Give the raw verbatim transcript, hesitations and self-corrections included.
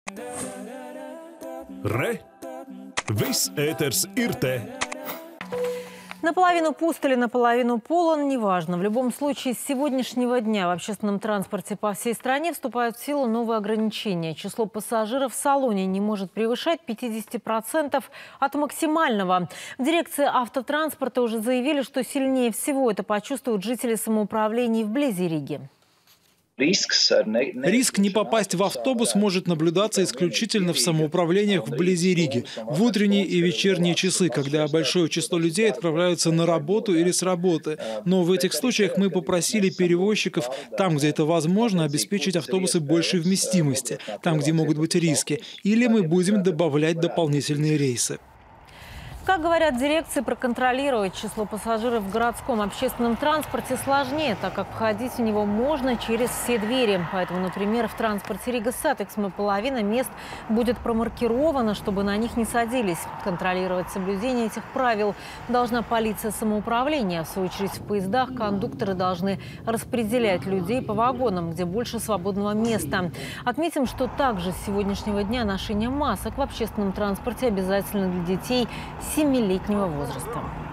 Re! Viss ēters ir te! Наполовину пуст или наполовину полон, неважно. В любом случае, с сегодняшнего дня в общественном транспорте по всей стране вступают в силу новые ограничения. Число пассажиров в салоне не может превышать пятидесяти процентов от максимального. В дирекции автотранспорта уже заявили, что сильнее всего это почувствуют жители самоуправлений вблизи Риги. Риск не попасть в автобус может наблюдаться исключительно в самоуправлениях вблизи Риги, в утренние и вечерние часы, когда большое число людей отправляются на работу или с работы. Но в этих случаях мы попросили перевозчиков, там, где это возможно, обеспечить автобусы большей вместимости, там, где могут быть риски, или мы будем добавлять дополнительные рейсы. Как говорят дирекции, проконтролировать число пассажиров в городском общественном транспорте сложнее, так как входить в него можно через все двери. Поэтому, например, в транспорте Рига-Сатекс половина мест будет промаркирована, чтобы на них не садились. Контролировать соблюдение этих правил должна полиция самоуправления. В свою очередь, в поездах кондукторы должны распределять людей по вагонам, где больше свободного места. Отметим, что также с сегодняшнего дня ношение масок в общественном транспорте обязательно для детей семилетнего возраста.